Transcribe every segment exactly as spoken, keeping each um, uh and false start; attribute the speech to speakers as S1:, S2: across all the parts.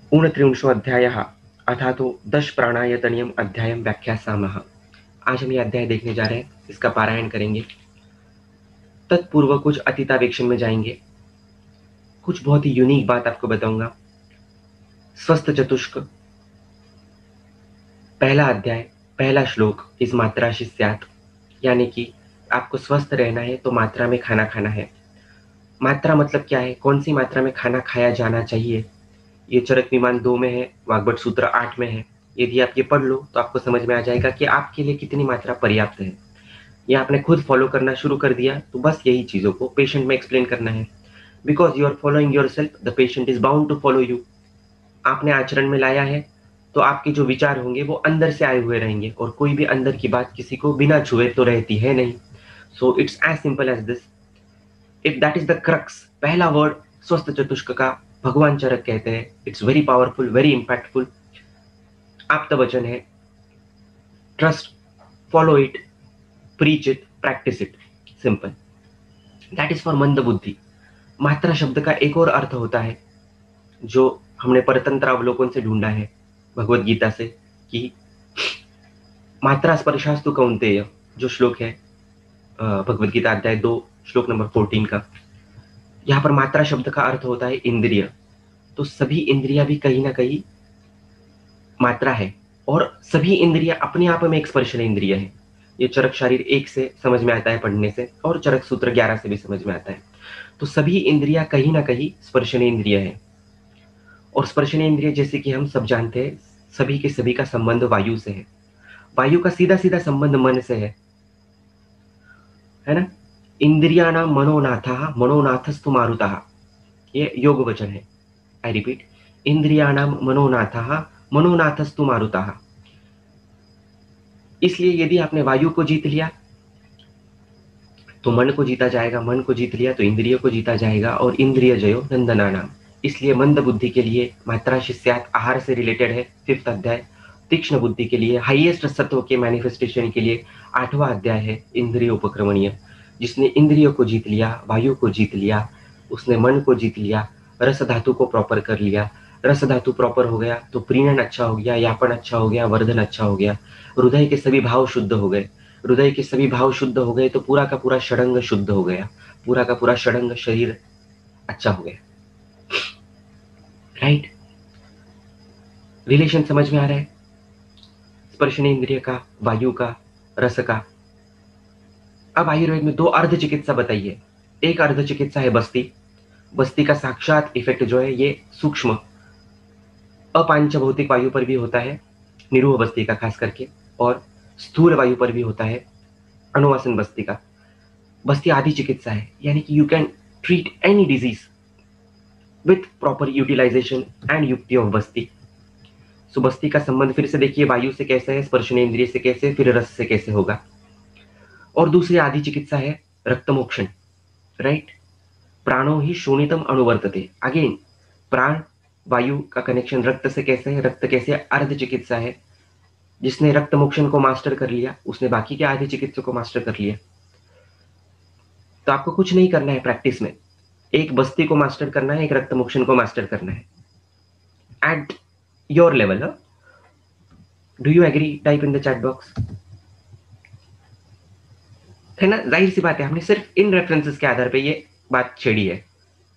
S1: ऊनत्रिंशो अध्यायः अथा तो दश प्राणायतनियम अध्यायम व्याख्यासामः। आज हम ये अध्याय देखने जा रहे हैं, इसका पारायण करेंगे। तत्पूर्व कुछ अतीतावेक्षण में जाएंगे। कुछ बहुत ही यूनिक बात आपको बताऊंगा। स्वस्थ चतुष्क पहला अध्याय पहला श्लोक इस मात्राशि स्यात्, यानी कि आपको स्वस्थ रहना है तो मात्रा में खाना खाना है। मात्रा मतलब क्या है, कौन सी मात्रा में खाना खाया जाना चाहिए, ये चरक विमान दो में है, वाग्भट सूत्र आठ में है। यदि आप ये पढ़ लो तो आपको समझ में आ जाएगा कि आपके लिए कितनी मात्रा पर्याप्त है। ये आपने खुद फॉलो करना शुरू कर दिया तो बस यही चीजों को पेशेंट में एक्सप्लेन करना है। Because you are following yourself, the patient is bound to follow you. आपने आचरण में लाया है तो आपके जो विचार होंगे वो अंदर से आए हुए रहेंगे, और कोई भी अंदर की बात किसी को बिना छुए तो रहती है नहीं। So it's as simple as this. If that is the crux, पहला वर्ड स्वस्थ चतुष्क का भगवान चरक कहते हैं। It's very powerful, very impactful. आप तो वचन है, trust, follow it, preach it, practice it, simple. That is for मंद बुद्धि। मात्रा शब्द का एक और अर्थ होता है जो हमने परतंत्र अवलोकन से ढूंढा है भगवत गीता से, कि मात्रा स्पर्शास्तु कौन्तेय, जो श्लोक है भगवत गीता अध्याय दो श्लोक नंबर फोर्टीन का। यहां पर मात्रा शब्द का अर्थ होता है इंद्रिय। तो सभी इंद्रिया भी कहीं ना कहीं मात्रा है, और सभी इंद्रिया अपने आप में एक स्पर्शन इंद्रिय है। ये चरक शारीर एक से समझ में आता है पढ़ने से, और चरक सूत्र ग्यारह से भी समझ में आता है। तो सभी इंद्रिया कहीं ना कहीं स्पर्शन इंद्रिय है। और स्पर्शन इंद्रिय जैसे कि हम सब जानते हैं, सभी के सभी का संबंध वायु से है। वायु का सीधा सीधा संबंध मन से है है ना। इंद्रियाणाम मनोनाथः मनोनाथस्तु मारुतः, ये योग वचन है। आई रिपीट, इंद्रियाणाम मनोनाथः मनोनाथस्तु मारुतः। इसलिए यदि आपने वायु को जीत लिया तो मन को जीता जाएगा, मन को जीत लिया तो इंद्रिय को जीता जाएगा, और इंद्रिय जयो नंदना नाम। इसलिए मंद बुद्धि के लिए मात्रा शिष्यात आहार से रिलेटेड है फिफ्थ अध्याय। तीक्ष्ण बुद्धि के लिए, हाईएस्ट सत्व के मैनिफेस्टेशन के लिए आठवां अध्याय है इंद्रिय उपक्रमणीय। जिसने इंद्रियों को जीत लिया, वायु को जीत लिया, उसने मन को जीत लिया, रस धातु को प्रॉपर कर लिया। रस धातु प्रॉपर हो गया तो प्रीणन अच्छा हो गया, यापन अच्छा हो गया, वर्धन अच्छा हो गया, हृदय के सभी भाव शुद्ध हो गए। हृदय के सभी भाव शुद्ध हो गए तो पूरा का पूरा षडंग शुद्ध हो गया, पूरा का पूरा षडंग शरीर अच्छा हो गया। राइट, रिलेशन समझ में आ रहा है स्पर्शन इंद्रिय का, वायु का, रस का। अब आयुर्वेद में दो अर्ध चिकित्सा बताइए। एक अर्ध चिकित्सा है बस्ती। बस्ती का साक्षात इफेक्ट जो है ये सूक्ष्म अपांच भौतिक वायु पर भी होता है, निरूह बस्ती का खास करके, और स्थूल वायु पर भी होता है, अनुवासन बस्ती का। बस्ती आदि चिकित्सा है, यानी कि you can treat any disease with proper utilisation and युक्ति ऑफ बस्ती। सो बस्ती का संबंध फिर से देखिए, वायु से कैसे है, स्पर्शनेन्द्रिय से कैसे, फिर रस से कैसे होगा। और दूसरी आदि चिकित्सा है रक्तमोक्षण। राइट, प्राणो ही शोणितम अनुवर्तते। अगेन प्राण वायु का कनेक्शन रक्त से कैसे है, रक्त कैसे अर्ध चिकित्सा है। जिसने रक्त मोक्षण को मास्टर कर लिया उसने बाकी के आधे चिकित्सा को मास्टर कर लिया। तो आपको कुछ नहीं करना है प्रैक्टिस में, एक बस्ती को मास्टर करना है, एक रक्त मोक्षण को मास्टर करना है at your level. Do you agree? Type in the chat box. है ना, जाहिर सी बात है, हमने सिर्फ इन रेफरेंसेस के आधार पे ये बात छेड़ी है।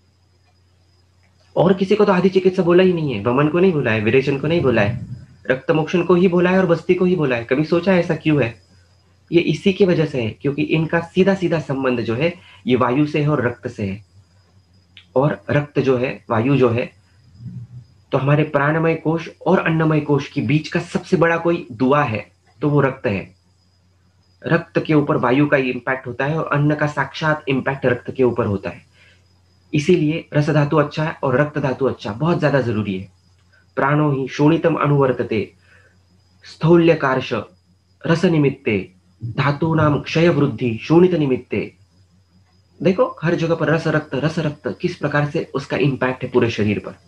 S1: और किसी को तो आदि चिकित्सा बोला ही नहीं है, वमन को नहीं बोला है, विरेचन को नहीं बोला है, रक्त मोक्षण को ही बोला है और बस्ती को ही बोला है। कभी सोचा ऐसा क्यों है? ये इसी की वजह से है क्योंकि इनका सीधा सीधा संबंध जो है ये वायु से है और रक्त से है। और रक्त जो है, वायु जो है, तो हमारे प्राणमय कोश और अन्नमय कोश के बीच का सबसे बड़ा कोई दुआ है तो वो रक्त है। रक्त के ऊपर वायु का इंपैक्ट होता है और अन्न का साक्षात इंपैक्ट रक्त के ऊपर होता है। इसीलिए रस धातु अच्छा है और रक्त धातु अच्छा बहुत ज्यादा जरूरी है। प्राणो ही शोणितम अनुवर्तते स्थौल्य कार्श रस निमित्ते धातु नाम क्षय वृद्धि शोणित निमित्ते। देखो हर जगह पर रस रक्त रस रक्त किस प्रकार से उसका इंपैक्ट है पूरे शरीर पर।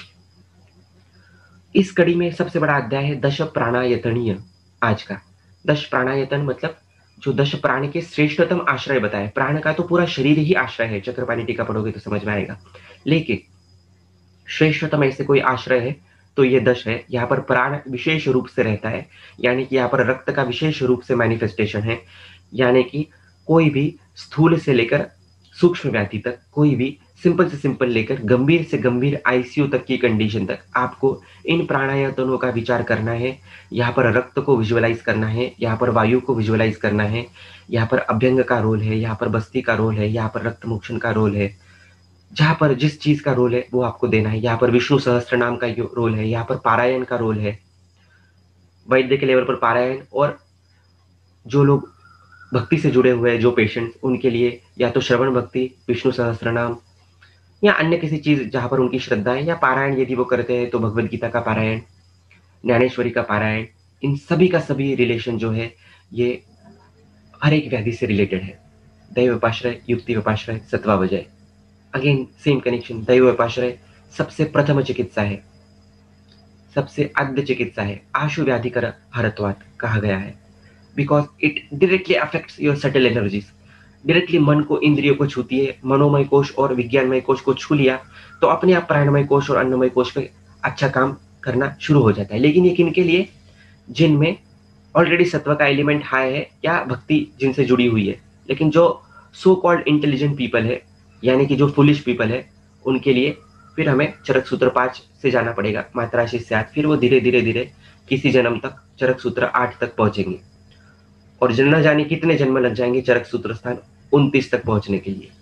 S1: इस कड़ी में सबसे बड़ा अध्याय है दश प्राणायतनीय आज का। दश प्राणायतन मतलब जो दश प्राण के श्रेष्ठतम आश्रय बताए। प्राण का तो पूरा शरीर ही आश्रय है, चक्रपाणी टीका पढ़ोगे तो समझ में आएगा, लेकिन श्रेष्ठतम ऐसे कोई आश्रय है तो ये दश है। यहाँ पर प्राण विशेष रूप से रहता है, यानी कि यहाँ पर रक्त का विशेष रूप से मैनिफेस्टेशन है। यानी कि कोई भी स्थूल से लेकर सूक्ष्म व्याधि तक, कोई भी सिंपल से सिंपल लेकर गंभीर से गंभीर आईसीयू तक की कंडीशन तक आपको इन प्राणायातनों का विचार करना है। यहाँ पर रक्त को विजुअलाइज करना है, यहाँ पर वायु को विजुअलाइज करना है, यहाँ पर अभ्यंग का रोल है, यहाँ पर बस्ती का रोल है, यहाँ पर रक्त मोक्षण का रोल है। जहाँ पर जिस चीज का रोल है वो आपको देना है। यहाँ पर विष्णु सहस्त्र नाम का रोल है, यहाँ पर पारायण का रोल है, वैद्य के लेवल पर पारायण। और जो लोग भक्ति से जुड़े हुए हैं, जो पेशेंट्स, उनके लिए या तो श्रवण भक्ति, विष्णु सहस्त्र नाम, या अन्य किसी चीज जहां पर उनकी श्रद्धा है, या पारायण यदि वो करते हैं तो भगवत गीता का पारायण, ज्ञानेश्वरी का पारायण। इन सभी का सभी रिलेशन जो है ये हर एक व्याधि से रिलेटेड है। दैव उपाश्रय, युक्ति उपाश्रय, सत्वावजय, अगेन सेम कनेक्शन। दैव उपाश्रय सबसे प्रथम चिकित्सा है, सबसे आद्य चिकित्सा है। आशु व्याधि कर हरत्वात कहा गया है, because it directly affects your subtle energies. Directly मन को, इंद्रियों को छूती है। मनोमय कोश और विज्ञानमय कोश को छू लिया तो अपने आप प्राणमय कोश और अन्नमय कोश पे अच्छा काम करना शुरू हो जाता है। लेकिन ये किनके लिए? जिनमें ऑलरेडी सत्व का एलिमेंट हाई है या भक्ति जिनसे जुड़ी हुई है। लेकिन जो सो कॉल्ड इंटेलिजेंट पीपल है, यानी कि जो फुलिश पीपल है, उनके लिए फिर हमें चरक सूत्र पांच से जाना पड़ेगा, मात्रा से। फिर वो धीरे धीरे धीरे किसी जन्म तक चरक सूत्र आठ तक पहुंचेंगे, और न जाने कितने जन्म लग जाएंगे चरक सूत्र स्थान उनतीस तक पहुंचने के लिए।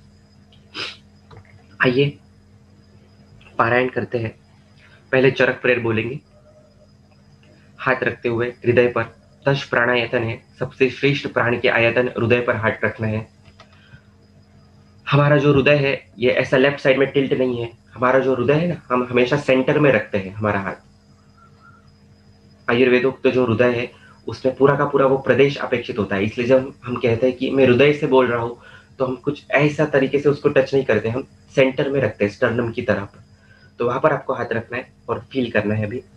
S1: आइए पारायण करते हैं। पहले चरक प्रेयर बोलेंगे, हाथ रखते हुए हृदय पर। दश प्राणायतन है, सबसे श्रेष्ठ प्राण के आयतन हृदय पर हाथ रखना है। हमारा जो हृदय है ये ऐसा लेफ्ट साइड में टिल्ट नहीं है। हमारा जो हृदय है ना, हम हमेशा सेंटर में रखते हैं हमारा हाथ। आयुर्वेदोक्त जो हृदय है उसमें पूरा का पूरा वो प्रदेश अपेक्षित होता है। इसलिए जब हम कहते हैं कि मैं हृदय से बोल रहा हूं तो हम कुछ ऐसा तरीके से उसको टच नहीं करते, हम सेंटर में रखते हैं, स्टर्नम की तरफ। तो वहां पर आपको हाथ रखना है और फील करना है अभी।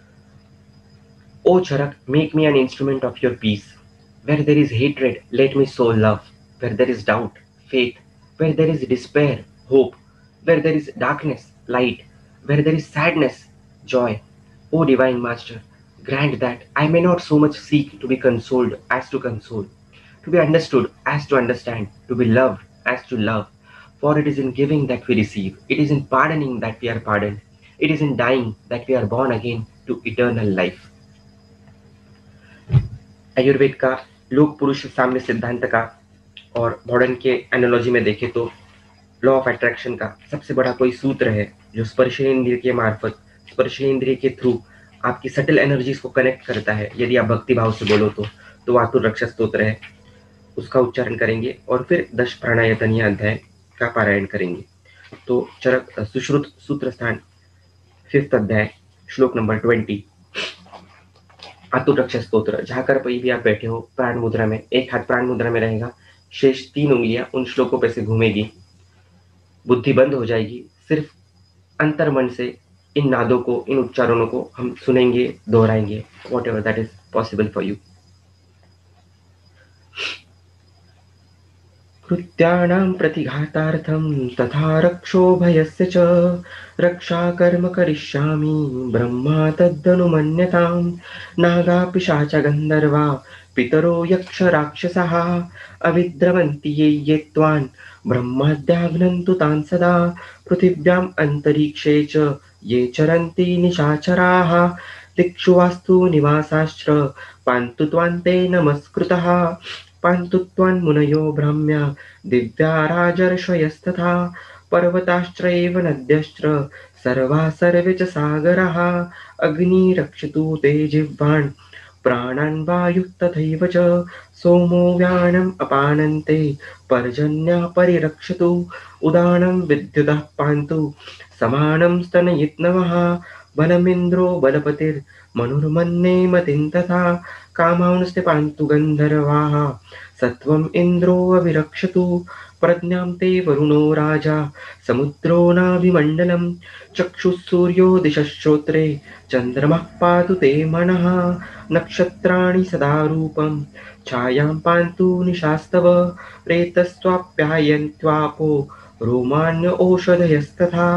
S1: O Charak, make me an instrument of your peace. Where there is hatred, let me sow love. Where there is doubt, faith. Where there is despair, hope. Where there is darkness, light. Where there is sadness, joy. O divine master, grant that I may not so much seek to be consoled as to console, to be understood as to understand, to be loved as to love. For it is in giving that we receive, it is in pardoning that we are pardoned, it is in dying that we are born again to eternal life. Ayurveda का, लोक पुरुष साम्य सिद्धांत का और modern के analogy में देखें तो लॉ ऑफ अट्रैक्शन का सबसे बड़ा कोई सूत्र है जो स्पर्शेंद्रिय के मार्फत, स्पर्शेंद्रिय के थ्रू आपकी सटल एनर्जीज को कनेक्ट करता है। यदि आप भक्ति भाव से बोलो तो तो वातुर रक्षा स्तोत्र है, उसका उच्चारण करेंगे और फिर दश प्राणायतनीय अध्याय का पारायण करेंगे। तो चरक सुश्रुत सूत्र स्थान फिफ्थ अध्याय श्लोक नंबर ट्वेंटी, आतुर रक्षा स्तोत्र। जहां कर कोई भी आप बैठे हो प्राण मुद्रा में, एक हाथ प्राण मुद्रा में रहेगा, शेष तीन उंगलियां उन श्लोकों पे से घूमेगी, बुद्धि बंद हो जाएगी। सिर्फ अंतर मन से इन नादों को, इन उच्चारणों को हम सुनेंगे, दोहराएंगे, whatever that is possible for you. कृत्याणां प्रतिघातार्थं तथा रक्षो भयस्य च रक्षा कर्म करिष्यामि ब्रह्मा तदनुमन्यतां। नागा पिशाच गन्धर्वा पितरो यक्ष राक्षसः अविद्रवन्ति ये ये त्वान् ब्रह्माद्याग्नन्तु तान् सदा। पृथिव्याम् अन्तरिक्षे च ये चरन्ति निशाचराः दिक्षु वास्तु निवासाश्च पान्तु त्वान्ते नमस्कृतः। पान्तु त्वान्मुनयो ब्राह्म्या दिव्या राजर्षयस्तथा पर्वताश्चैव नद्यश्च सर्वा सर्वे च सागराः। अग्नि रक्षतु ते जिह्वान् प्राणान् वायुः तथैव च सोमो व्यानम् अपानन्ते पर्जन्या परिरक्षतु। उदानं विद्युतः पान्तु समानं स्तनयित्नवः बलमिन्द्रो बलपतिर्मनुर्मन्ये मतिं तथा। कामांस्ते पान्तु गन्धर्वाः सत्वम् इन्द्रो अभिरक्षतु। प्रज्ञां ते वरुणो राजा समुद्रो नाभिमण्डलं। चक्षुः सूर्यो दिशश्रोत्रे चन्द्रमः पातु ते मनः। नक्षत्राणि सदा रूपं छायां पान्तु निशास्तव। प्रेतस्त्वाप्यायन्त्वापो रोमान्य ओषधयस्तथा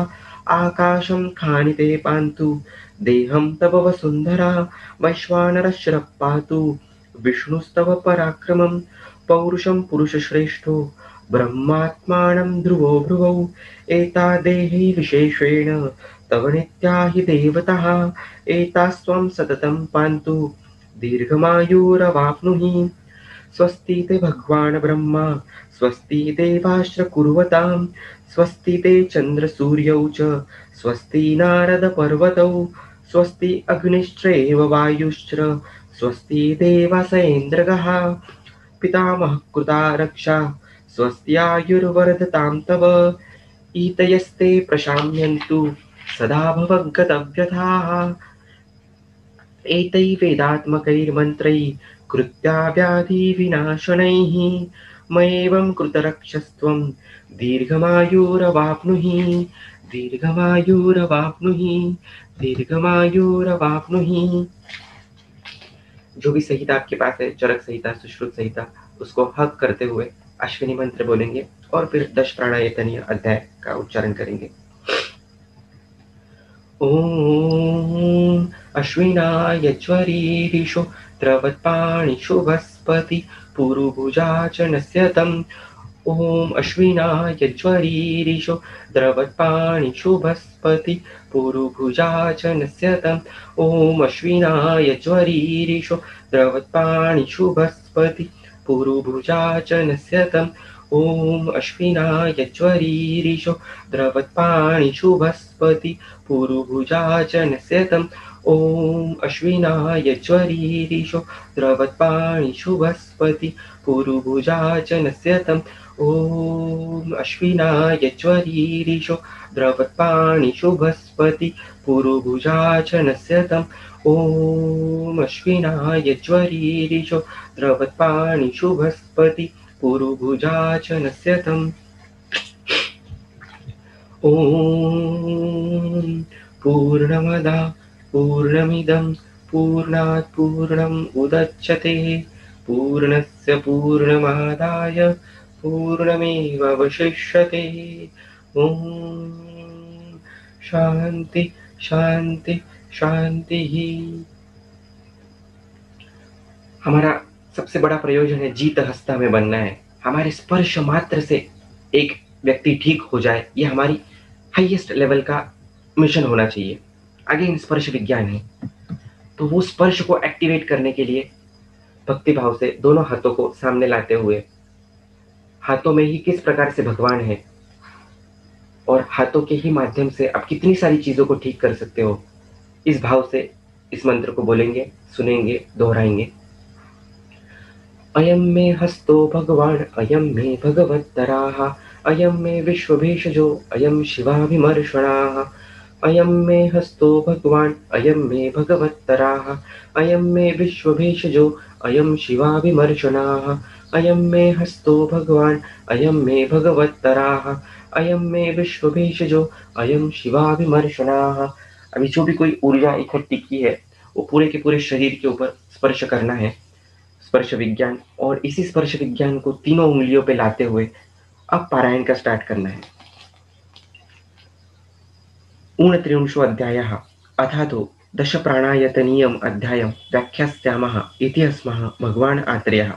S1: आकाशं खानिते पान्तु देहं तव वसुन्धरा वैश्वानरश्च पातु विष्णुस्तव पराक्रमं पौरुषं पुरुषश्रेष्ठो ब्रह्मात्मानं ध्रुवो भ्रुवौ एता देहि विशेषेण तव नित्या हि देवतः एतास्त्वं सततं पान्तु दीर्घमायुरवाप्नुहि स्वस्ति ते भगवान् ब्रह्मा स्वस्ति देवाश्च कुर्वतां स्वस्ति ते चन्द्रसूर्यौ च स्वस्ति नारदपर्वतौ स्वस्ति अग्निश्चैव वायुश्च स्वस्ति देवासेन्द्रगः पितामहः कृता रक्षा स्वस्त्यायुर्वर्धतां तव ईतयस्ते प्रशाम्यन्तु सदा भवगतव्यथाः एतै वेदात्मकैर्मन्त्रैः कृत्या व्याधिविनाशनैः मयेवं कृतरक्षस्त्वं दीर्घमायुरवाप्नुहि दीर्घमायुरवाप्नुहि दीर्घमायुरवाप्नुहि। जो भी संहिता आपके पास है, चरक संहिता, सुश्रुत संहिता, उसको हक करते हुए अश्विनी मंत्र बोलेंगे और फिर दश प्राणायतनीय अध्याय का उच्चारण करेंगे। ओम अश्विनायज्वरीरिषो द्रवत्पाणिषु वस्पति पुरुभुजाचनस्य तम् ओम अश्विनायज्वरीरिषो द्रवत्पाणिषु वस्पति पुरुभुजाचनस्य तम् ओम अश्विनायज्वरीरिषो द्रवत्पाणिषु वस्पति पुरुभुजाचनस्य तम् ओम अश्विनायज्वरीरिषो द्रवत्पाणिषु वस्पति पुरुभुजाचनस्य तम् ओम अश्विनायज्वरीरिषो द्रवत्पाणिषु वस्पति पुरुभुजाचनस्य तम् ओम अश्विनायज्वरीरिषो द्रवत्पाणिषु वस्पति पुरुभुजाचनस्य तम् ओम अश्विनायज्वरीरिषो द्रवत्पाणिषु वस्पति पुरुभुजाचनस्य तम् ओम पूर्णमदा पूर्णमिदं पूर्णात् पूर्णम् उदच्यते पूर्णस्य पूर्णमादाय पूर्णमेवावशिष्यते। ओम शांति शांति शांति ही। हमारा सबसे बड़ा प्रयोजन है जीत हस्ता में बनना है। हमारे स्पर्श मात्र से एक व्यक्ति ठीक हो जाए, ये हमारी हाईएस्ट लेवल का मिशन होना चाहिए। अगेन स्पर्श विज्ञान है, तो वो स्पर्श को एक्टिवेट करने के लिए भक्ति भाव से दोनों हाथों को सामने लाते हुए, हाथों में ही किस प्रकार से भगवान है और हाथों के ही माध्यम से आप कितनी सारी चीजों को ठीक कर सकते हो, इस भाव से इस मंत्र को बोलेंगे, सुनेंगे, दोहराएंगे। अयम मे हस्तो भगवान अयम मे भगवत्तराः अयम मे विश्वभेषजो अयम शिवाभिमर्शणाः अयम मे हस्तो भगवान अयम मे भगवत्तराः अयम मे विश्वभेषजो अयम शिवाभिमर्शणाः अयम मे हस्तो भगवान अयम मे भगवत्तराः अयम मे विश्वभेषजो अयम शिवाभिमर्शणाः। अभी जो भी कोई ऊर्जा इकट्ठी की है वो पूरे के पूरे शरीर के ऊपर स्पर्श करना है, स्पर्श विज्ञान। और इसी स्पर्श विज्ञान को तीनों उंगलियों पे लाते हुए अब पारायण का स्टार्ट करना है। ऊनत्रिंशो अध्यायः अथातो दश प्राणायतनीयम् अध्यायं व्याख्यास्यामः इति अस्मः भगवान् आत्रेयः।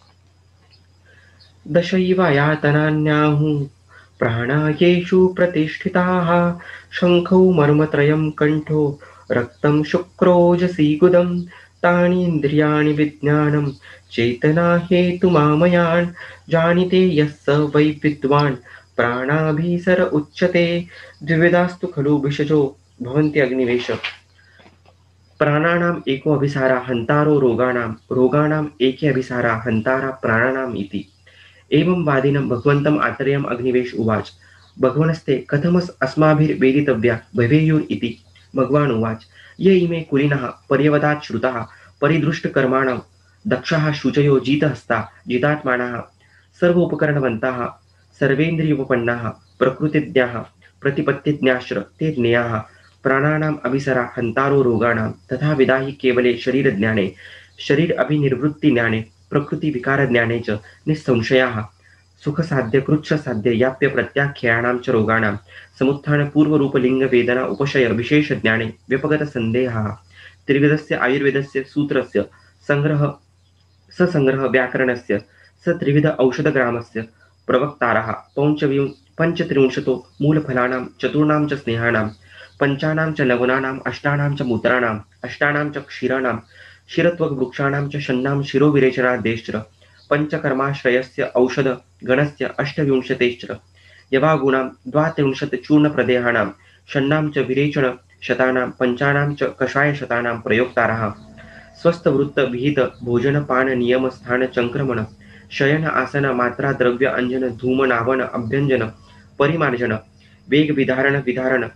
S1: दशैवायातनान्याहुः प्राणायेषु प्रतिष्ठिताः शङ्खौ मर्मत्रयं कण्ठो रक्तं शुक्रोजसी गुदं तानि इन्द्रियाणि विज्ञानं चेतना हेतुमामयान् जानीते यस्य वै विद्वान् प्राणाभिसर उच्यते द्विविधास्तु खलु भिषजो भवन्ति अग्निवेश। प्राणानाम् एको अभिसारा हन्तारो रोगाणां रोगाणाम् एके अभिसारा हन्तारा प्राणानाम् इति। एवं वादिनं भगवन्तम् आत्रेयम् अग्निवेश उवाच। भगवनस्ते कथमस् अस्माभिर्वेदितव्या भवेयुः इति। भगवान् उवाच। ये इमे कुलीनः पर्यवदात् श्रुताः परिदृष्टकर्माणं दक्षाः शुचयो जितहस्ता जितात्मानः सर्वोपकरणवन्ताः सर्वेन्द्रियोपपन्नाः प्रकृतिज्ञाः प्रतिपत्तिज्ञाश्च ते ज्ञेयाः प्राणानाम् अभिसरा हन्तारो रोगाणां तथा विदाहि केवले शरीरज्ञाने शरीर अभिनिर्वृत्तिज्ञाने प्रकृतिविकारज्ञाने च निस्संशयाः सुखसाध्य कृच्छसाध्य याप्य प्रत्याख्यानां च रोगाणां समुत्थान पूर्वरूपलिंग वेदना उपशय विशेष ज्ञाने व्यपगत संदेहाः त्रिविधस्य आयुर्वेदस्य सूत्रस्य संग्रह ससंग्रह व्याकरणस्य स त्रिविध औषधग्रामस्य प्रवक्तारः पञ्चविं पञ्चत्रिंशतो मूलफलानां चतुर्णां च स्नेहानां पञ्चानां च लवणानाम् अष्टानां च मूत्राणाम् अष्टानां च क्षीराणां क्षीरत्वग्वृक्षाणां च षण्णां शिरोविरेचनादेश्च पञ्चकर्माश्रयस्य औषधगणस्य अष्टविंशतेश्च यवागुणां द्वात्रिंशत् चूर्णप्रदेहानां षण्णां च विरेचनशतानां पञ्चानां च कषायशतानां प्रयोक्तारः स्वस्थवृत्त विहित भोजन पान नियम स्थान चंक्रमण शयन आसन मात्रा द्रव्य अंजन धूम नावन अभ्यंजन परिमार्जन वेग विधारण विधारण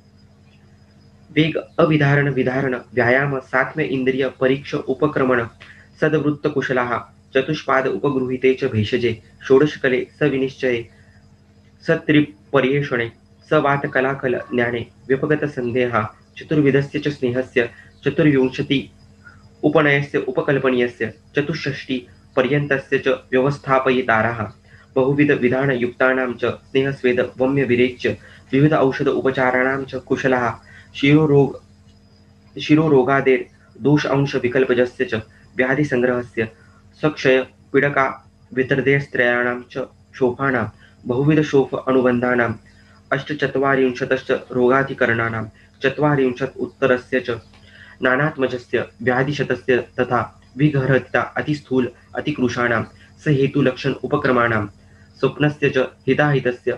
S1: वेग अविधारण विधारण व्यायाम सात्म्य इंद्रिय परीक्ष उपक्रमण सद्वृत्त कुशलाः चतुष्पाद उपगृहीते च भेषजे षोडशकले सविनिश्चये सत्रिपर्येषणे सवातकलाकल ज्ञाने व्यपगत संदेहा चतुर्विधस्य च स्नेहस्य चतुर्विंशति उपनयस्य उपकल्पनीयस्य चतुष्षष्टि पर्यन्तस्य च व्यवस्थापयितारः बहुविध विधानयुक्तानां च स्नेहस्वेद वम्य विरेच्य विविध औषध उपचाराणां च कुशलाः शिरोरोग शिरोरोगादेर् दोष अंश विकल्पजस्य च व्याधिसंग्रहस्य सक्षय पीडका वितर्देस्त्रयाणां च शोफानां बहुविध शोफ अनुबन्धानाम् अष्टचत्वारिंशतश्च रोगाधिकरणानां चत्वारिंशत् उत्तरस्य च नानात्मजस्य व्याधिशतस्य तथा विघहरता अतिस्थूल अतिकृशाणां स हेतुलक्षण उपक्रमाणां स्वप्नस्य च हिताहितस्य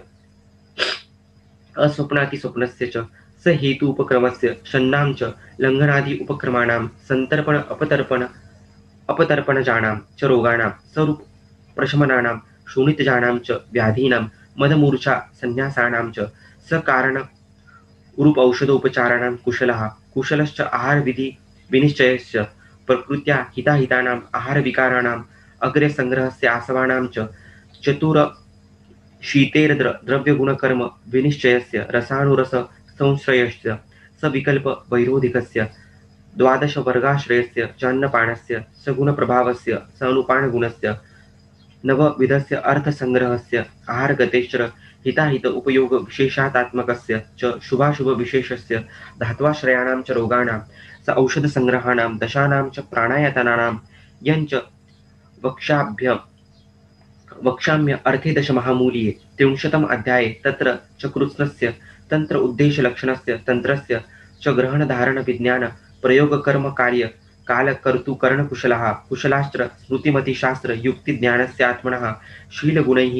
S1: अस्वप्नातिस्वप्नस्य च स हेतु उपक्रमस्य षण्णां च लङ्घनादि उपक्रमाणां सन्तर्पण अपतर्पण अपतर्पणजानां च रोगाणां स्वरूप प्रशमनानां शोणितजानां च व्याधीनां मदमूर्छा संन्यासानां च सकारण रूप औषधोपचाराणां कुशलः कुशलश्च आहारविधि विनिश्चयश्च प्रकृत्या हिताहितानाम् आहारविकाराणाम् अग्रे संग्रहस्य आसवानां च चतुर शीतेर्द्र द्रव्यगुणकर्म विनिश्चयस्य रसानुरस संश्रयस्य सविकल्प वैरोधिकस्य द्वादशवर्गाश्रयस्य चान्नपानस्य सगुणप्रभावस्य सानुपानगुणस्य नवविधस्य अर्थसंग्रहस्य आहारगतेश्च हिताहित उपयोग विशेषातात्मकस्य च शुभाशुभ विशेषस्य धात्वाश्रयाणां च रोगाणां स औषधसंग्रहाणां दशानां च प्राणायतनानां यञ्च वक्षाभ्य वक्ष्याम्य अर्थे दशमहामूल्ये त्रिंशतम् अध्याये तत्र च कृत्स्नस्य तंत्र उद्देशलक्षणस्य तन्त्रस्य च ग्रहणधारणविज्ञान प्रयोगकर्मकार्य कालकर्तुकरणकुशलः कुशलाश्च स्मृतिमतिशास्त्र युक्तिज्ञानस्यात्मनः शीलगुणैः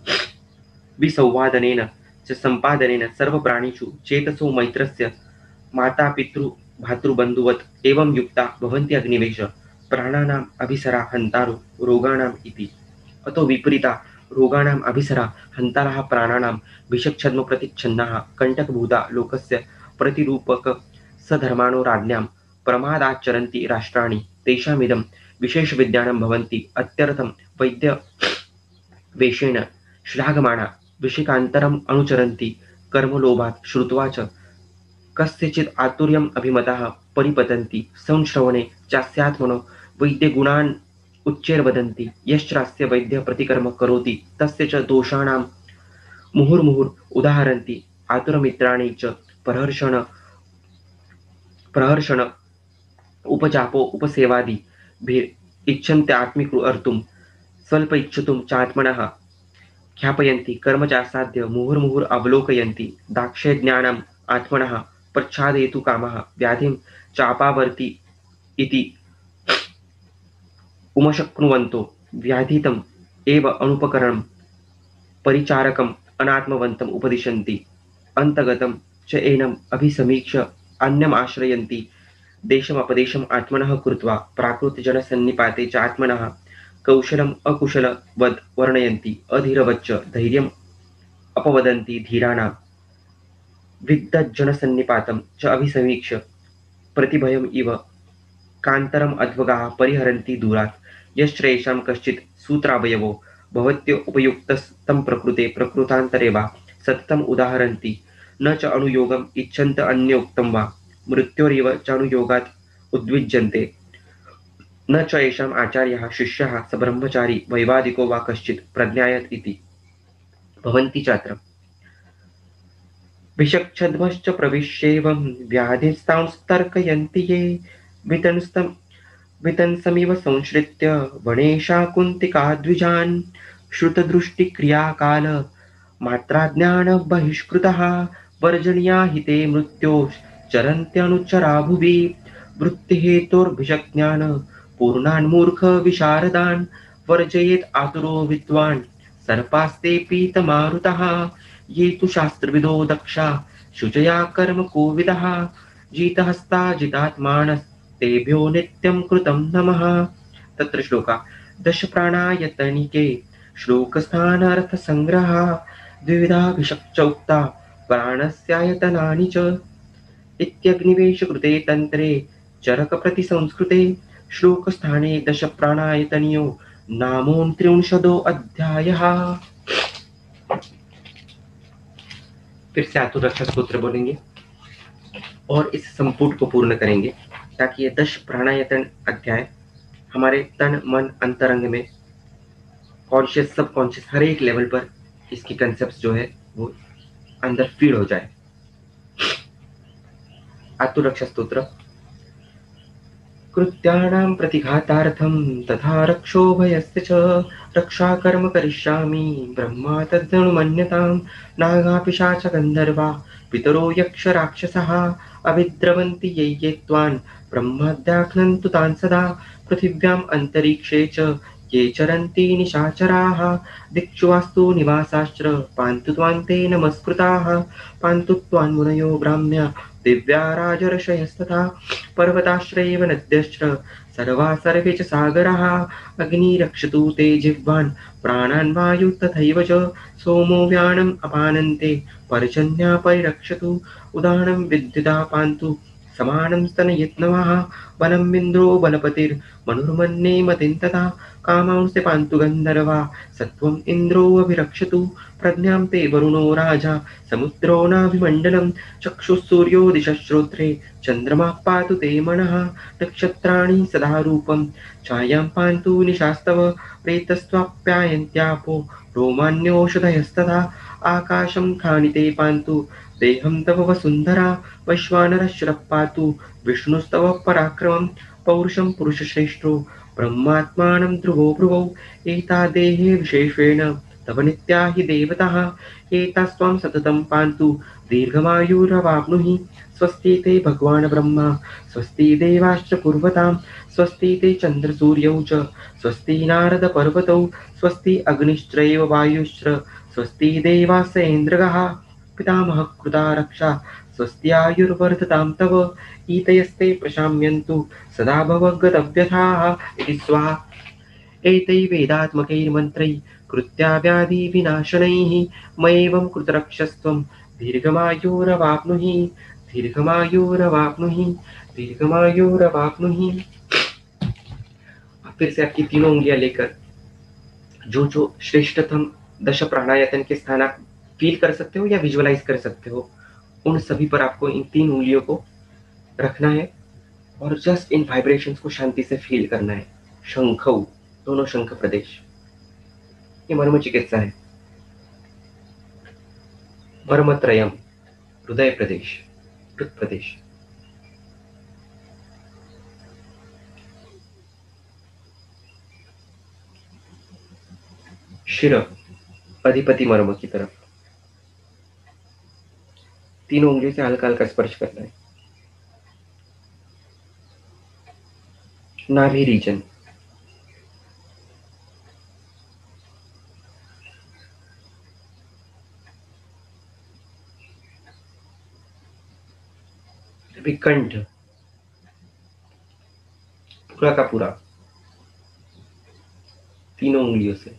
S1: विसंवादनेन च सम्पादनेन सर्वप्राणिषु चेतसो मैत्रस्य मातापितृ भातृबन्धुवत् एवं युक्ता भवन्ति अग्निवेश प्राणानाम् अभिसरा हन्तारो रोगाणाम् इति अतो विपरीता रोगाणाम् अभिसरा हन्तारः प्राणानां विषच्छद्म प्रतिच्छन्नाः कण्टकभूता लोकस्य प्रतिरूपक सधर्माणो राज्ञां प्रमादाचरन्ति राष्ट्राणि तेषामिदं विशेषविज्ञानं भवन्ति अत्यर्थं वैद्यवेषेण श्लाघमाना विषिकान्तरम् अनुचरन्ति कर्मलोभात् श्रुत्वा च कस्यचित् आतुर्यम् अभिमताः परिपतन्ति संश्रवणे चास्यात्मनो वैद्यगुणान् उच्चैर्वदन्ति यश्चास्य वैद्यः प्रतिकर्म करोति तस्य च दोषाणां मुहुर्मुहुर् उदाहरन्ति आतुरमित्राणि च प्रहर्षण प्रहर्षण उपचापो उपसेवादि भिर् इच्छन्त्यात्मीकुर्तुं स्वल्प इच्छितुं चात्मनः ख्यापयन्ति कर्म चासाद्य मुहुर्मुहुर् अवलोकयन्ति दाक्षयज्ञानम् आत्मनः प्रच्छादयतु कामः व्याधिं चापावर्ति इति उमशक्नुवन्तो व्याधितम् एव अनुपकरणं परिचारकम् अनात्मवन्तम् उपदिशन्ति अन्तगतं च एनम् अभिसमीक्ष्य अन्यम् आश्रयन्ति देशमपदेशम् आत्मनः कृत्वा प्राकृतजनसन्निपाते च आत्मनः कौशलम् अकुशलवद् वर्णयन्ति अधीरवच्च धैर्यम् अपवदन्ति धीराणां विद्वज्जनसन्निपातं च अभिसमीक्ष्य प्रतिभयम् इव कान्तरम् अध्वगाः परिहरन्ति दूरात् यश्रेषां कश्चित् सूत्रावयवो भवत्यो उपयुक्तस्तं प्रकृते प्रकृतान्तरे वा सततम् उदाहरन्ति न च अनुयोगम् इच्छन्त अन्योक्तं वा मृत्योरिव च अनुयोगात् उद्विज्यन्ते न च येषाम् आचार्यः शिष्यः स ब्रह्मचारी वैवादिको वा कश्चित् प्रज्ञायत इति भवन्ति चात्र विषक्षध्वश्च प्रविश्येवं व्याधिस्तांस्तर्कयन्ति ये वितंस्तम् वितंसमिव संश्रित्य वणेशा कुन्तिका द्विजान् श्रुतदृष्टिक्रियाकाल मात्राज्ञानबहिष्कृतः वर्जनीया हि ते मृत्योश्चरन्त्यनुचरा भुवि वृत्तिहेतोर्भिषज्ञान पूर्णान्मूर्ख विशारदान् वर्जयेत् आतुरो विद्वान् सर्पास्ते पीतमारुतः ये तु शास्त्रविदो दक्षा शुचया कर्म कोविदः जितहस्ता जितात्मानस्तेभ्यो नित्यं कृतं नमः। तत्र श्लोका दशप्राणायतनिके श्लोकस्थानार्थसंग्रहः द्विविधाभिषक्चोक्ता प्राणस्यायतनानि च इत्यग्निवेशकृते तन्त्रे चरकप्रतिसंस्कृते श्लोकस्थाने दशप्राणायतनियो नामोनत्रिंशदो अध्यायः। फिर से आतुरक्षा सूत्र बोलेंगे और इस संपुट को पूर्ण करेंगे ताकि ये दश प्राणायतन अध्याय हमारे तन मन अंतरंग में कॉन्शियस सब कॉन्शियस हर एक लेवल पर इसकी कंसेप्ट जो है वो अंदर फीड हो जाए। आतुरक्षा स्तोत्र कृत्याणां प्रतिघातार्थं तथा रक्षोभयस्य च रक्षा कर्म करिष्यामि ब्रह्मा तदनुमन्यतां नागापिशाच गन्धर्वा पितरो यक्ष राक्षसः अविद्रवन्ति ये ये त्वान् ब्रह्माद्याघ्नन्तु तान् सदा पृथिव्याम् अन्तरिक्षे च ये चरन्ति निशाचराः दिक्षु वास्तु निवासाश्च पान्तु त्वां ते नमस्कृताः पान्तु त्वां मुनयो ब्राह्म्या दिव्या राजर्षयस्तथा पर्वताश्रयेव नद्यश्च सर्वा सर्वे च सागराः अग्नि रक्षतु ते जिह्वान् प्राणान् वायु तथैव च सोमो व्यानम् अपानन्ते पर्जन्या परिरक्षतु उदानं विद्युता पान्तु समानं स्तनयत्नवः वनम् इन्द्रो बलपतिर्मनुर्मन्ये मतिं तथा कामांस्ते पान्तु गन्धर्वा सत्त्वम् इन्द्रो अभिरक्षतु प्रज्ञां ते वरुणो राजा समुद्रो नाभिमण्डलं चक्षुः सूर्यो दिशश्रोत्रे चन्द्रमा पातु ते मनः नक्षत्राणि सदा रूपं छायां पान्तु निशास्तव प्रेतस्त्वाप्यायन्त्यापो रोमान्योषधयस्तथा आकाशं खानि ते पान्तु देहं तव वसुन्धरा वैश्वानरश्रः पातु विष्णुस्तव पराक्रमं पौरुषं पुरुषश्रेष्ठो ब्रह्मात्मानं ध्रुवो भ्रुवौ एता देहे विशेषेण तव नित्या हि देवताः एतास्त्वां सततं पान्तु दीर्घमायुरवाप्नुहि स्वस्ति ते भगवान् ब्रह्मा स्वस्ति देवाश्च पूर्वतां स्वस्ति ते चन्द्रसूर्यौ च स्वस्ति नारदपर्वतौ स्वस्ति अग्निश्चैव वायुश्च स्वस्ति देवास इन्द्रगः पितामहः कृता रक्षा स्वस्त्यायुर्वर्धतां तव ईतयस्ते प्रशाम्यन्तु सदा भवगतव्यथाः इति स्वाहा। एतैः वेदात्मकैर्मन्त्रैः कृत्या व्याधिविनाशनैः मयैवं कृतरक्षस्त्वं दीर्घमायुरवाप्नुहि दीर्घमायुरवाप्नुहि दीर्घमायुरवाप्नुहि। फिर से आपकी तीनों उंगलियां लेकर जो जो श्रेष्ठतम दश प्राणायतन के स्थान आप फील कर सकते हो या विजुअलाइज कर सकते हो उन सभी पर आपको इन तीन उंगलियों को रखना है और जस्ट इन वाइब्रेशंस को शांति से फील करना है। शंखौ दोनों शंख प्रदेश ये मर्म चिकित्सा है। मर्मत्रयम हृदय प्रदेश हृद प्रदेश। शिर अधिपति मर्म की तरफ तीनों उंगलियों से हल्का हल्का स्पर्श करना है। नाभि रीजन कंठ पूरा का पूरा तीनों उंगलियों से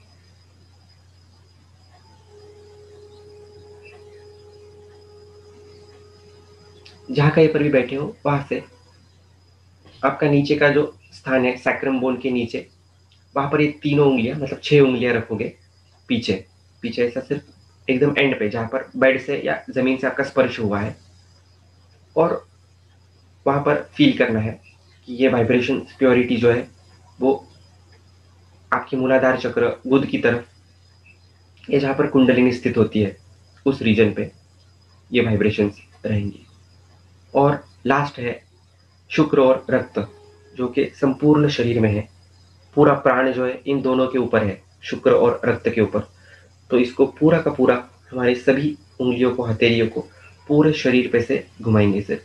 S1: जहां कहीं पर भी बैठे हो वहां से आपका नीचे का जो स्थान है सैक्रम बोन के नीचे वहां पर ये तीनों उंगलियां मतलब छह उंगलियां रखोगे पीछे पीछे ऐसा सिर्फ एकदम एंड पे जहां पर बेड से या जमीन से आपका स्पर्श हुआ है और वहां पर फील करना है कि ये वाइब्रेशन प्योरिटी जो है वो आपके मूलाधार चक्र बुध की तरफ, ये जहाँ पर कुंडलिनी स्थित होती है उस रीजन पे ये वाइब्रेशंस रहेंगी। और लास्ट है शुक्र और रक्त, जो कि संपूर्ण शरीर में है। पूरा प्राण जो है इन दोनों के ऊपर है, शुक्र और रक्त के ऊपर। तो इसको पूरा का पूरा हमारे सभी उंगलियों को, हथेलियों को पूरे शरीर पे से घुमाएंगे सिर्फ।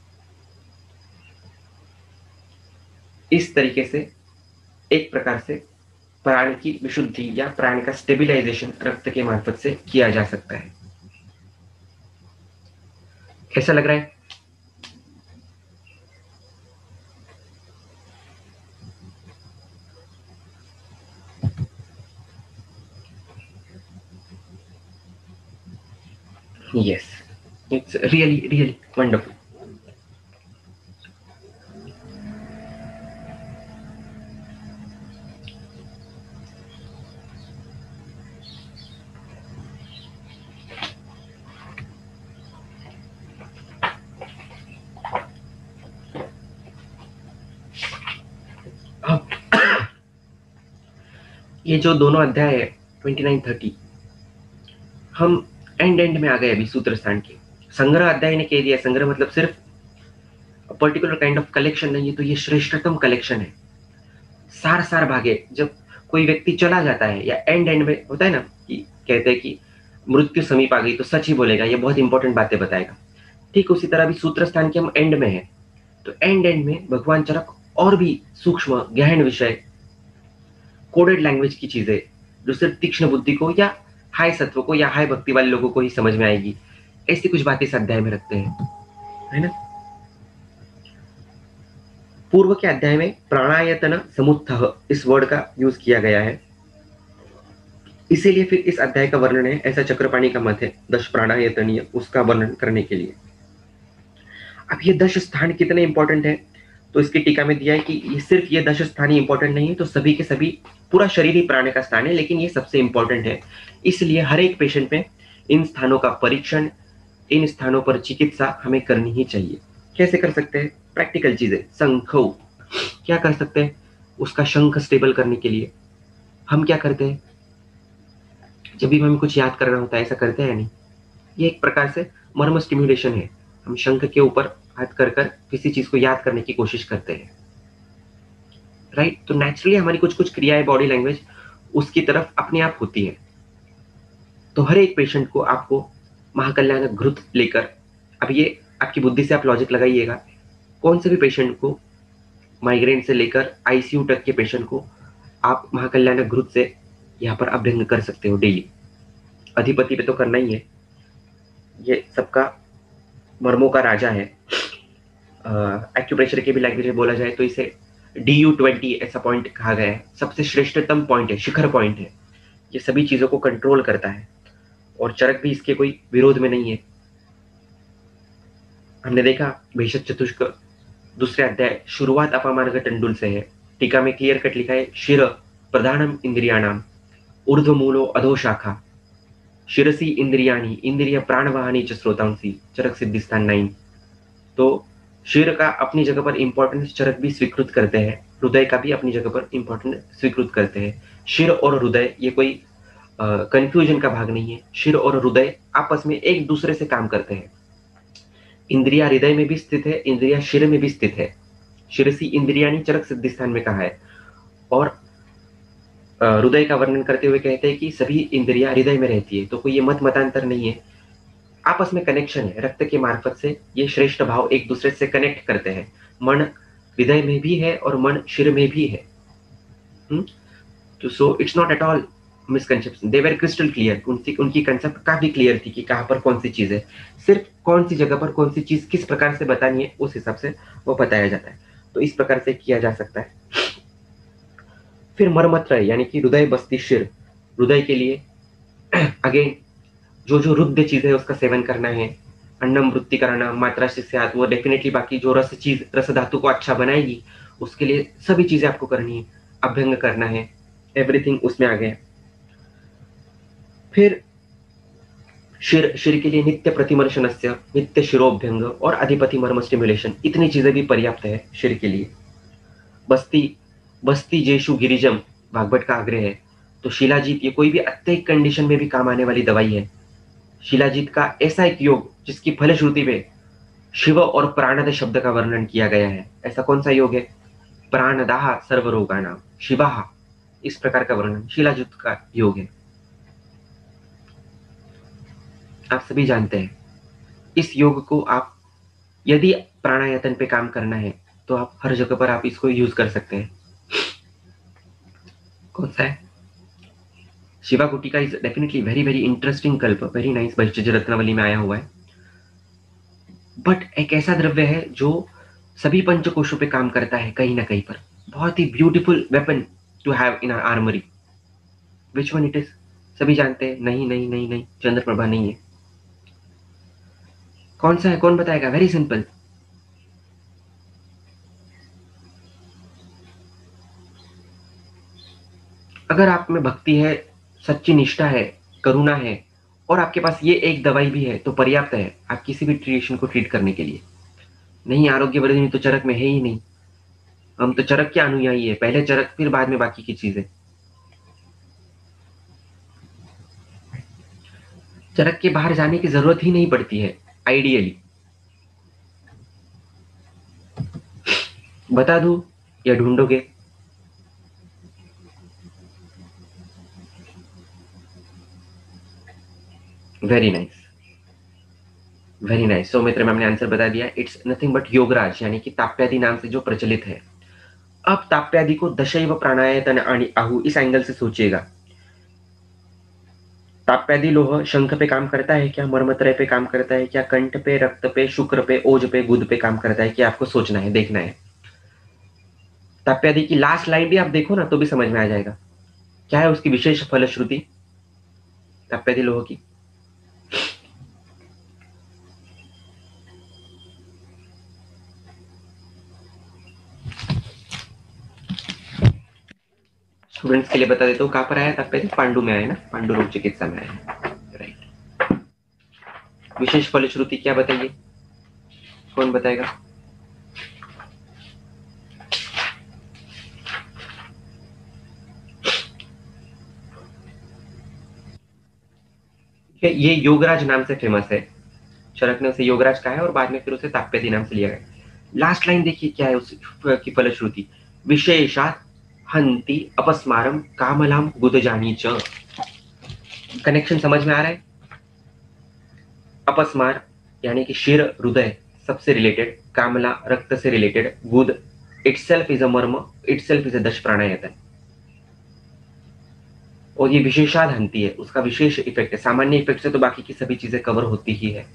S1: इस तरीके से एक प्रकार से प्राण की विशुद्धि या प्राण का स्टेबिलाइजेशन रक्त के मार्फत से किया जा सकता है। कैसा लग रहा है? Yes, it's really, really wonderful. अब ये जो दोनों अध्याय है ट्वेंटी नाइन थर्टी, हम एंड एंड में आ गए अभी सूत्र स्थान के। संग्रह अध्याय ने कह दिया, संग्रह मतलब सिर्फ पर्टिकुलर काइंड ऑफ कलेक्शन नहीं है, तो ये श्रेष्ठतम कलेक्शन है। सार सार भागे। जब कोई व्यक्ति चला जाता है या एंड एंड में होता है ना कि कहते हैं कि मृत्यु समीप आ गई तो सच ही बोलेगा, ये बहुत इंपॉर्टेंट बातें बताएगा। ठीक उसी तरह भी सूत्र स्थान के हम एंड में है, तो एंड एंड में भगवान चरक और भी सूक्ष्म गहन विषय, कोडेड लैंग्वेज की चीजें जो सिर्फ तीक्ष्ण बुद्धि को या हाई सत्व को या हाई भक्ति वाले लोगों को ही समझ में आएगी, ऐसी कुछ बातें इस अध्याय में रखते हैं, है ना। पूर्व के अध्याय में प्राणायतन समुत्थः इस वर्ड का यूज किया गया है, इसीलिए फिर इस अध्याय का वर्णन है, ऐसा चक्रपाणी का मत है, दश प्राणायतनीय उसका वर्णन करने के लिए। अब ये दश स्थान कितने इंपॉर्टेंट है, तो इसकी टीका में दिया है कि ये सिर्फ ये दश स्थान ही इंपॉर्टेंट नहीं है, तो सभी के सभी पूरा शरीर ही प्राण का स्थान है, लेकिन ये सबसे इंपॉर्टेंट है। इसलिए हर एक पेशेंट में इन स्थानों का परीक्षण, इन स्थानों पर चिकित्सा हमें करनी ही चाहिए। कैसे कर सकते हैं? प्रैक्टिकल चीजें। शंखो क्या कर सकते हैं? उसका शंख स्टेबल करने के लिए हम क्या करते हैं? जब भी हमें कुछ याद करना होता है, ऐसा करते हैं नहीं, ये एक प्रकार से मर्म स्टिम्युलेशन है। हम शंख के ऊपर हाथ कर कर किसी चीज को याद करने की कोशिश करते हैं, राइट। तो नेचुरली हमारी कुछ कुछ क्रियाएं, बॉडी लैंग्वेज उसकी तरफ अपने आप होती है। तो हर एक पेशेंट को आपको महाकल्याणक घृत लेकर, अब ये आपकी बुद्धि से आप लॉजिक लगाइएगा, कौन से भी पेशेंट को, माइग्रेन से लेकर आईसीयू तक के पेशेंट को आप महाकल्याणक घृत से यहाँ पर अभ्यंग कर सकते हो डेली। अधिपति पे तो करना ही है, ये सबका मर्मों का राजा है। एक्यूप्रेशर के भी लैंग्वेज में बोला जाए तो इसे डी यू ट्वेंटी ऐसा पॉइंट कहा गया है, सबसे श्रेष्ठतम पॉइंट है, शिखर पॉइंट है। ये सभी चीजों को कंट्रोल करता है और चरक भी इसके कोई विरोध में नहीं है। हमने देखा भेषज चतुष्क दूसरे अध्याय शुरुआत अपामार्ग टंडुल से है। टीका में क्लियर कट लिखा है, शिर प्रधानम इंद्रियाणाम ऊर्ध्वमूलो अधो शाखा शिरसी इंद्रियाणी इंद्रिय प्राणवाहनी च स्रोतांसी चरक सिद्धिस्थान नाइन। तो शिर का अपनी जगह पर इंपॉर्टेंस चरक भी स्वीकृत करते हैं, हृदय का भी अपनी जगह पर इंपॉर्टेंस स्वीकृत करते हैं। शिर और हृदय ये कोई कंफ्यूजन का भाग नहीं है। शिर और हृदय आपस में एक दूसरे से काम करते हैं। इंद्रिया हृदय में भी स्थित है, इंद्रिया शिर में भी स्थित है। शिरसी इंद्रियाणी चरक सिद्धिस्थान में कहा है। और हृदय का वर्णन करते हुए कहते हैं कि सभी इंद्रिया हृदय में रहती है। तो कोई ये मत मतांतर नहीं है, आपस में कनेक्शन है। रक्त के मार्फत से ये श्रेष्ठ भाव एक दूसरे से कनेक्ट करते हैं। मन हृदय में भी है और मन शिर में भी है। हुँ? तो so it's not at all misconception, they were crystal clear. उनकी उनकी कंसेप्ट काफी क्लियर थी कि कहाँ पर कौन सी चीज है, सिर्फ कौन सी जगह पर कौन सी चीज किस प्रकार से बतानी है, उस हिसाब से वो बताया जाता है। तो इस प्रकार से किया जा सकता है। फिर मर्मत्र यानी कि हृदय बस्ती शिर, हृदय के लिए अगेन जो जो रुद्ध चीज है उसका सेवन करना है। अन्नम वृत्ति कराना, मात्रा से वो डेफिनेटली बाकी जो रस चीज रस धातु को अच्छा बनाएगी उसके लिए सभी चीजें आपको करनी है। अभ्यंग करना है, एवरीथिंग उसमें आ गया। फिर शिर शिर के लिए नित्य प्रतिमर्शनस्य, नित्य शिरोभ्यंग और अधिपति मर्म स्टिम्युलेशन, इतनी चीजें भी पर्याप्त है शिर के लिए। बस्ती बस्ती जेशु गिरिजम भागवत का आग्रह है। तो शिलाजीत ये कोई भी अत्यधिक कंडीशन में भी काम आने वाली दवाई है। शिलाजीत का ऐसा एक योग जिसकी फलश्रुति में शिव और प्राणद शब्द का वर्णन किया गया है। ऐसा कौन सा योग है? प्राणदाह सर्वरोगाणाम शिवाह, इस प्रकार का वर्णन शिलाजीत का योग है। आप सभी जानते हैं इस योग को आप यदि प्राणायातन पे काम करना है तो आप हर जगह पर आप इसको यूज कर सकते हैं। कौन सा है? Shiva gutika is definitely very very interesting kalpa, very nice, वैशिष्ट रत्नावली में आया हुआ है। बट एक ऐसा द्रव्य है जो सभी पंचकोशों पे काम करता है कहीं ना कहीं पर। बहुत ही beautiful weapon to have in our armoury. Which one it is? सभी जानते हैं? नहीं नहीं नहीं नहीं, चंद्रप्रभा नहीं है। कौन सा है? कौन बताएगा? Very simple. अगर आप में भक्ति है, सच्ची निष्ठा है, करुणा है और आपके पास ये एक दवाई भी है तो पर्याप्त है आप किसी भी ट्रिएशन को ट्रीट करने के लिए। नहीं, आरोग्य वर्धिनी तो चरक में है ही नहीं। हम तो चरक के अनुयायी है, पहले चरक फिर बाद में बाकी की चीजें। चरक के बाहर जाने की जरूरत ही नहीं पड़ती है आइडियली। बता दूं या ढूंढोगे? Very nice, very nice. Saumitra ma'am ने आंसर बता दिया। इट्स नथिंग बट योगराज, यानी कि ताप्यादि नाम से जो प्रचलित है। अब ताप्यादि को दशैव प्राणायतन आणि आहु इस एंगल से सोचिएगा। ताप्यादि लोह शंख पे काम करता है क्या? मर्मत्रय पे काम करता है क्या? कंठ पे, रक्त पे, शुक्र पे, ओज पे, गुद पे काम करता है क्या? आपको सोचना है, देखना है। ताप्यादि की लास्ट लाइन भी आप देखो ना तो भी समझ में आ जाएगा क्या है उसकी विशेष फलश्रुति ताप्यादि लोह की। स्टूडेंट्स के लिए बता देता हूँ कहां पर आया ताप्यादि? पांडु में आया ना, पांडु रोग चिकित्सा में आया। राइट। विशेष फलश्रुति क्या बताइए? कौन बताएगा? ये योगराज नाम से फेमस है। चरक ने उसे योगराज कहा है और बाद में फिर उसे ताप्यादि नाम से लिया गया। लास्ट लाइन देखिए क्या है उसकी फलश्रुति। विशेषात हंति अपस्मारम कामलाम गुदजानी च। कनेक्शन समझ में आ रहा है? अपस्मार यानी कि शिर हृदय सबसे रिलेटेड, कामला रक्त से रिलेटेड, गुद इटसेल्फ इज अ मर्म, इटसेल्फ इज अ दश प्राणायतन। और ये विशेषाद हंती है, उसका विशेष इफेक्ट है। सामान्य इफेक्ट से तो बाकी की सभी चीजें कवर होती ही है।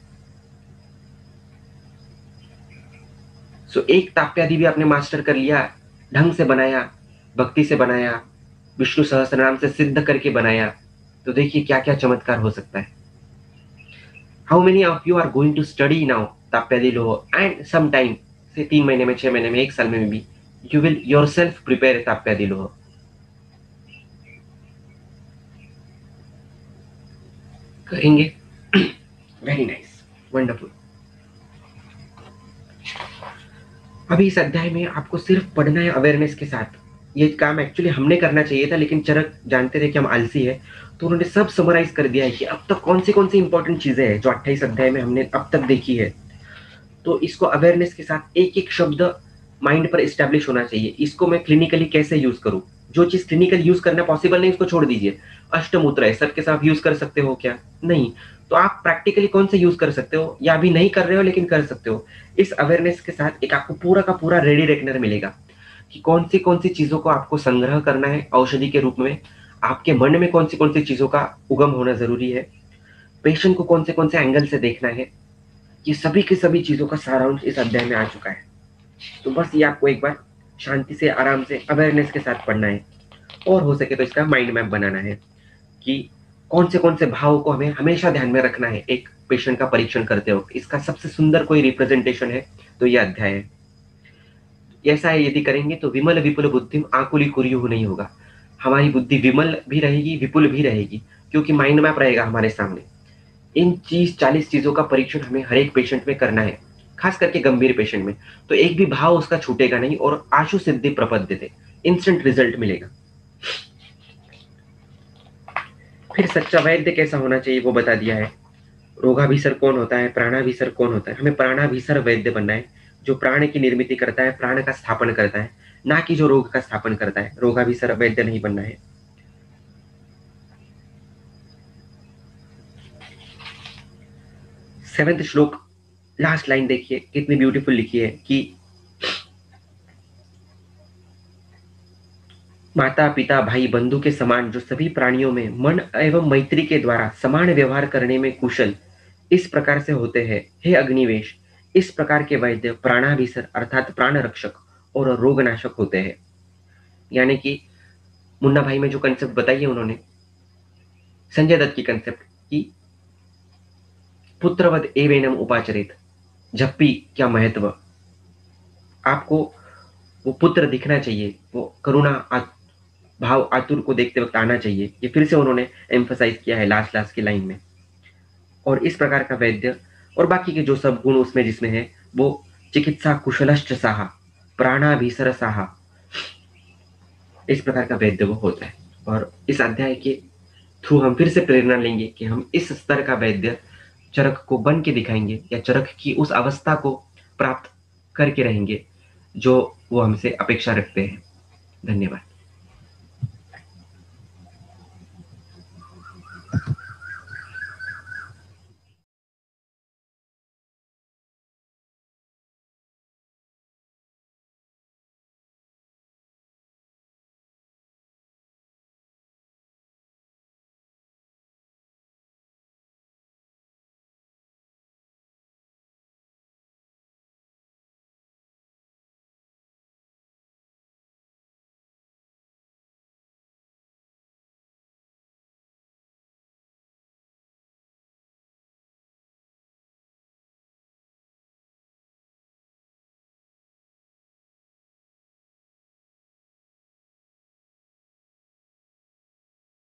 S1: सो एक ताप्यादि भी आपने मास्टर कर लिया, ढंग से बनाया, भक्ति से बनाया, विष्णु सहस्त्रनाम से सिद्ध करके बनाया, तो देखिए क्या क्या चमत्कार हो सकता है। How many of you are going to study now Tapyadi loha and some time से तीन महीने में, छह महीने में, एक साल में भी you will yourself prepare Tapyadi loha. करेंगे? Very nice, wonderful. अभी इस अध्याय में आपको सिर्फ पढ़ना है अवेयरनेस के साथ। ये काम एक्चुअली हमने करना चाहिए था, लेकिन चरक जानते थे कि हम आलसी है तो उन्होंने सब समराइज कर दिया है कि अब तक कौन सी कौन सी इंपॉर्टेंट चीजें हैं जो अट्ठाईस अध्याय में हमने अब तक देखी है। तो इसको अवेयरनेस के साथ एक एक शब्द माइंड पर इस्टेब्लिश होना चाहिए। इसको मैं क्लिनिकली कैसे यूज करूं? जो चीज क्लिनिकल यूज करना पॉसिबल नहीं उसको छोड़ दीजिए। अष्टमूत्र है, सबके साथ यूज कर सकते हो क्या? नहीं। तो आप प्रैक्टिकली कौन से यूज कर सकते हो या अभी नहीं कर रहे हो लेकिन कर सकते हो। इस अवेयरनेस के साथ एक आपको पूरा का पूरा रेडी रेकनर मिलेगा कि कौन सी कौन सी चीजों को आपको संग्रह करना है औषधि के रूप में, आपके मन में कौन सी कौन सी चीजों का उगम होना जरूरी है, पेशेंट को कौन से कौन से एंगल से देखना है। ये सभी की सभी चीजों का सारांश इस अध्याय में आ चुका है। तो बस ये आपको एक बार शांति से आराम से अवेयरनेस के साथ पढ़ना है और हो सके तो इसका माइंड मैप बनाना है कि कौन से कौन से भाव को हमें हमेशा ध्यान में रखना है एक पेशेंट का परीक्षण करते वक्त। इसका सबसे सुंदर कोई रिप्रेजेंटेशन है तो यह अध्याय है। ऐसा है, यदि करेंगे तो विमल विपुल बुद्धिम आकुली कुर्यु नहीं होगा। हमारी बुद्धि विमल भी रहेगी, विपुल भी रहेगी, क्योंकि माइंड मैप रहेगा हमारे सामने। इन चीज चालीस चीजों का परीक्षण हमें हर एक पेशेंट में करना है। खास करके गंभीर पेशेंट में। तो एक भी भाव उसका छूटेगा नहीं और आशु सिद्धि प्रपद्यते, इंस्टेंट रिजल्ट मिलेगा। फिर सच्चा वैद्य कैसा होना चाहिए वो बता दिया है। रोगाभिसर कौन होता है, प्राणाभिसर कौन होता है। हमें प्राणाभिसर वैद्य बनना है, जो प्राण की निर्मिति करता है, प्राण का स्थापन करता है, ना कि जो रोग का स्थापन करता है। रोगाभिसर वैद्य नहीं बनना है। सेवेंथ श्लोक, लास्ट लाइन देखिए कितनी ब्यूटीफुल लिखी है कि माता पिता भाई बंधु के समान जो सभी प्राणियों में मन एवं मैत्री के द्वारा समान व्यवहार करने में कुशल इस प्रकार से होते हैं, हे अग्निवेश, इस प्रकार के वैद्य प्राणाभिसर अर्थात प्राण रक्षक और रोगनाशक होते हैं। यानी कि मुन्ना भाई में जो कंसेप्ट बताई है उन्होंने, संजय दत्त की कंसेप्ट कि पुत्रवद एवेनम उपाचरित, झप्पी क्या महत्व, आपको वो पुत्र दिखना चाहिए, वो करुणा आ, भाव आतुर को देखते वक्त आना चाहिए। ये फिर से उन्होंने एम्फसाइज किया है लास्ट लास्ट की लाइन में। और इस प्रकार का वैद्य और बाकी के जो सब गुण उसमें जिसमें है, वो चिकित्सा कुशलश्च साहा, प्राणाभिसर साहा, इस प्रकार का वैद्य वो होता है। और इस अध्याय के थ्रू हम फिर से प्रेरणा लेंगे कि हम इस स्तर का वैद्य चरक को बन के दिखाएंगे, या चरक की उस अवस्था को प्राप्त करके रहेंगे जो वो हमसे अपेक्षा रखते हैं। धन्यवाद।